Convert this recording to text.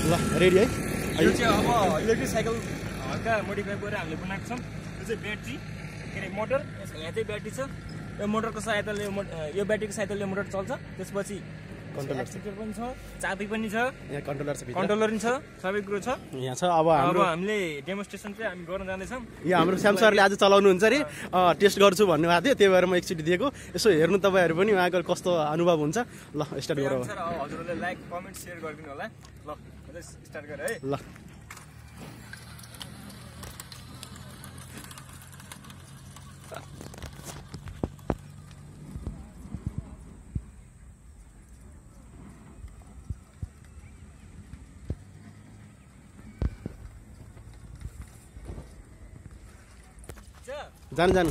ल रेडी है यो चाहिँ अब इलेक्ट्रिक साइकलका मोडिफाई गरेर हामीले बनाएको छौँ। यो चाहिँ ब्याट्री के अरे मोटर, यहाँ चाहिँ ब्याट्री छ। यो मोटरको सहायताले यो ब्याट्रीको सहायताले मोटर चल्छ। त्यसपछि एक्सिलेटर पनि छ, चाबी पनि छ, यहाँ कन्ट्रोलर छ, कन्ट्रोलर पनि छ, सबै कुरो छ यहाँ छ। अब हामीले डेमोन्स्ट्रेसन चाहिँ हामी गर्न जाँदैछौँ। यो हाम्रो श्याम सरले आज चलाउनुहुन्छ अरे, टेस्ट गर्छु भन्नुभएको थियो, त्यही भएर म एकचोटि दिएको। यसो हेर्नु तपाईँहरू पनि उहाँको कस्तो अनुभव हुन्छ। ल स्टार्ट गरौँ। हजुरहरूले लाइक कमेन्ट सेयर गरिदिनु होला। ल स्टार्ट गरे है। ल जानु जानु